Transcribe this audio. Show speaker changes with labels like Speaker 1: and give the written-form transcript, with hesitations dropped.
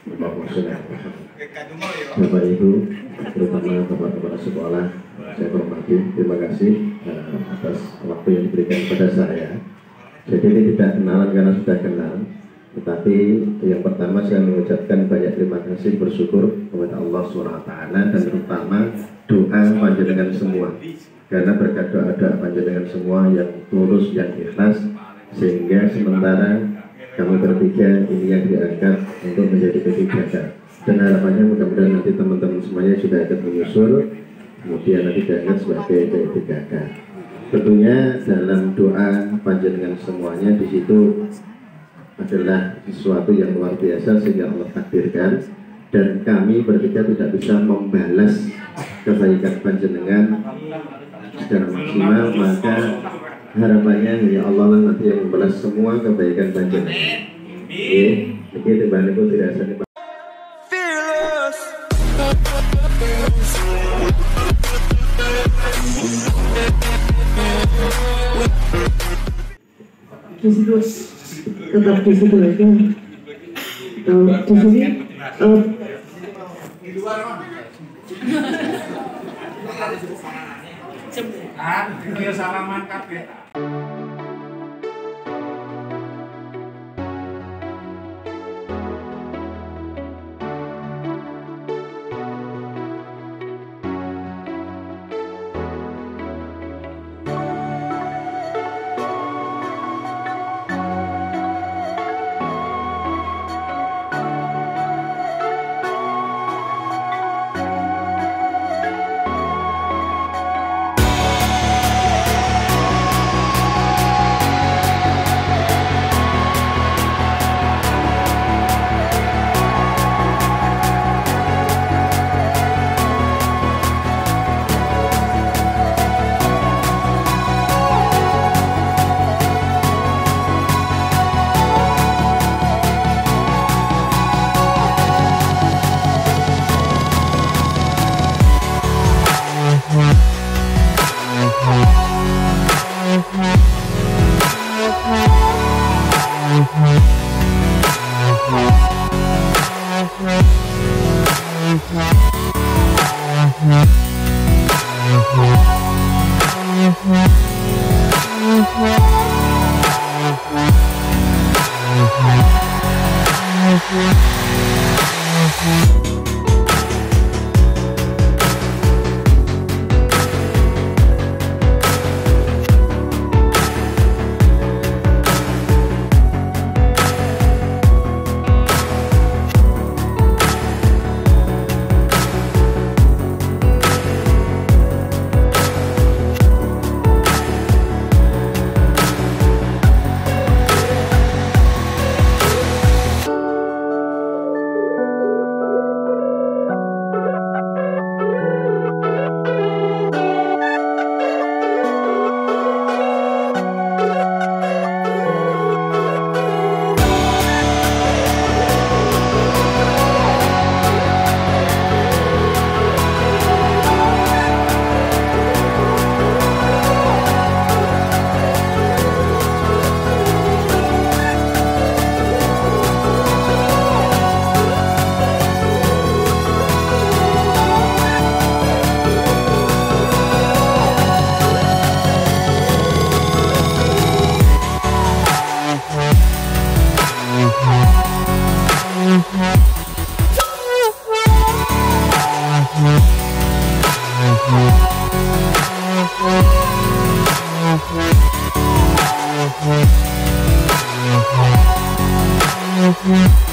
Speaker 1: Bapak Ibu, terutama Bapak kepala sekolah, saya hormati, terima kasih atas waktu yang diberikan kepada saya. Jadi ini tidak kenalan karena sudah kenal, tetapi yang pertama saya mengucapkan banyak terima kasih, bersyukur kepada Allah SWT, dan terutama doa panjenengan semua, karena berkat doa panjenengan semua yang tulus, yang ikhlas, sehingga sementara kami bertiga ini yang diangkat untuk menjadi P3K. Dan harapannya mudah-mudahan nanti teman-teman semuanya sudah akan menyusul, kemudian nanti diangkat sebagai P3K. Tentunya dalam doa panjenengan semuanya di situ adalah sesuatu yang luar biasa sehingga Allah takdirkan, dan kami bertiga tidak bisa membalas kebaikan panjenengan secara maksimal, maka harapannya ya Allah lah nanti yang membalas semua kebaikan panjenengan. Oke, tiba-tiba itu tidak asal.
Speaker 2: Di situ tetap di situ aja. Di sini salaman kabeh.
Speaker 3: Mm-hmm.